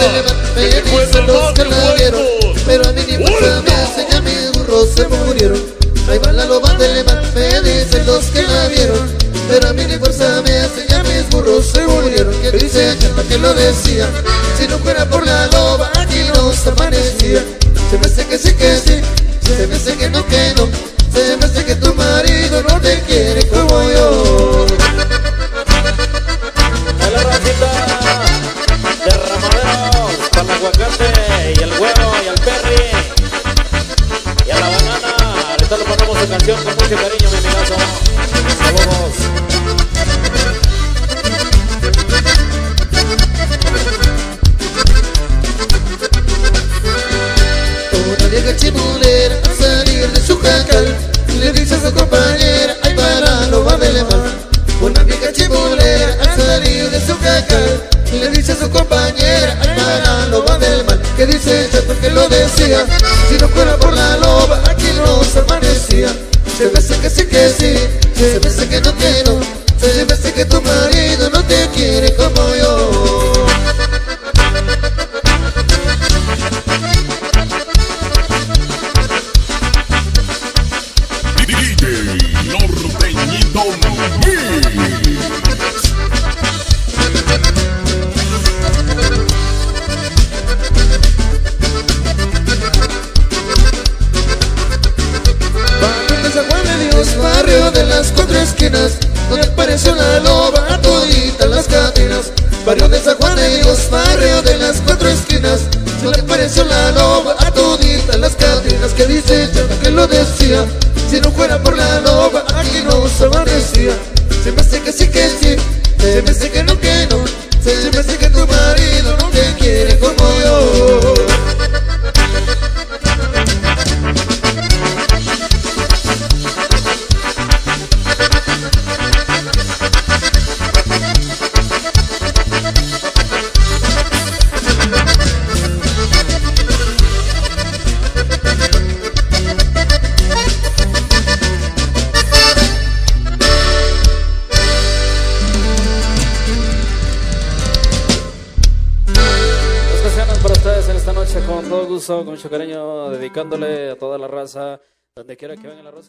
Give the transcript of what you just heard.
de mar, me dicen los que la vieron, pero a mí ni fuerza me hace, ya mis burros se murieron. Ahí va la loba del mar, me dicen los que la vieron, pero a mí ni fuerza me hace, ya mis burros se murieron. Que dice Chapa que lo decía, si no fuera por la loba aquí nos amanecía. Se me hace que sí, se me hace que no, se me hace que tu marido no te quiere como yo. A la racita de Ramaderos, para el aguacate y el huevo y el perri y a la banana. Ahorita le ponemos su canción con mucho cariño, mi amigazo. Saludos. Una vieja chimulera al salir de su jacal le dice a su compañera, ay para lo va de mar. Una vieja chimulera al salir de su jacal le dice a su compañera, ay para lo va del mal. Que dice Chato que lo decía, si no fuera por la loba aquí nos amanecía. Se me hace que sí, se me hace que no, se me hace que tu marido no te quiere como yo. Norteñito Mix. Barrio de las cuatro esquinas, donde apareció la loba a todita las cadenas. Barrio de San Juan de Dios, barrio de las cuatro esquinas, donde apareció la loba a todita las cadenas. Que dice Chapa que lo decía, si no fuera por la loba aquí nos amanecía. Se me hace que sí, se me hace que no, se me hace que tu marido no te quiere como yo. Con todo gusto, con mucho cariño, dedicándole a toda la raza, donde quiera que venga la raza.